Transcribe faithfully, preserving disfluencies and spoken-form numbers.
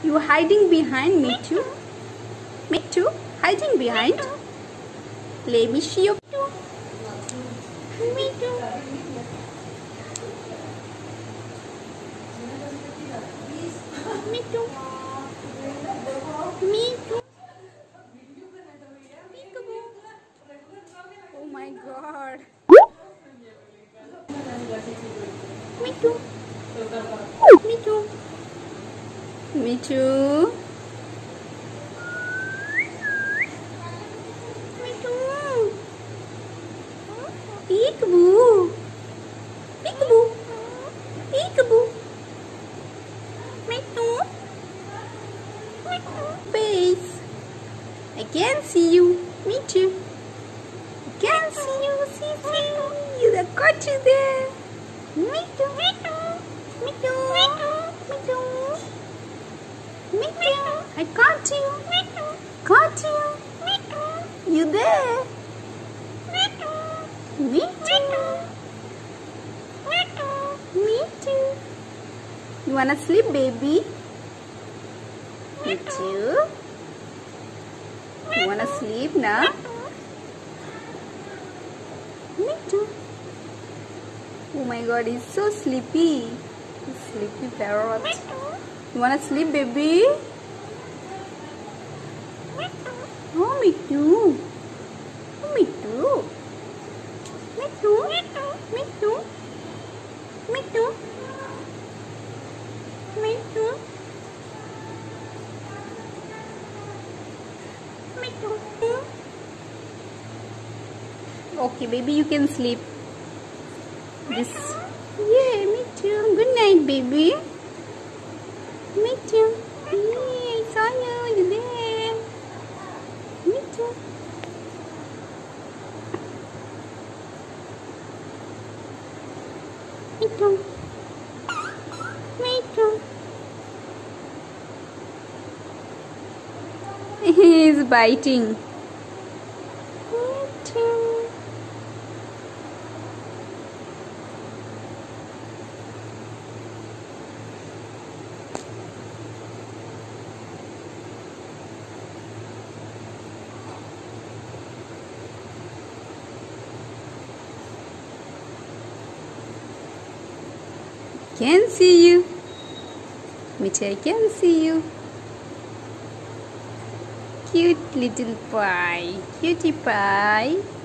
You hiding behind me too? Me too? Hiding behind? Let me see you. Me too. Me too. Me too. Peekaboo. Oh my God. Me too. Me too. Me too. Me too. Peekaboo. Peekaboo. Peekaboo. Me too. Me too. Face. I can see you. Me too. I can see you. See, see. You got caught you there. Me too. Me too. Me too. Me too. Me too. Me too. I caught you. Me too. Caught you. Me too. You there? Me too. Me too. Me too. Me too. You wanna sleep, baby? Me too. You wanna sleep now? Me too. Oh my God, he's so sleepy. He's sleepy parrot. You wanna sleep, baby? Oh, me too. Oh, me too. Me too. Me too. Me too. Me too. Me too. Okay, baby, you can sleep. This. Yeah, me too. Good night, baby. Me too. Yeah, I saw you. You there. Me too. Me too. Me too. He's biting. Me too. Can see you. Which I can see you. Cute little pie. Cutie pie.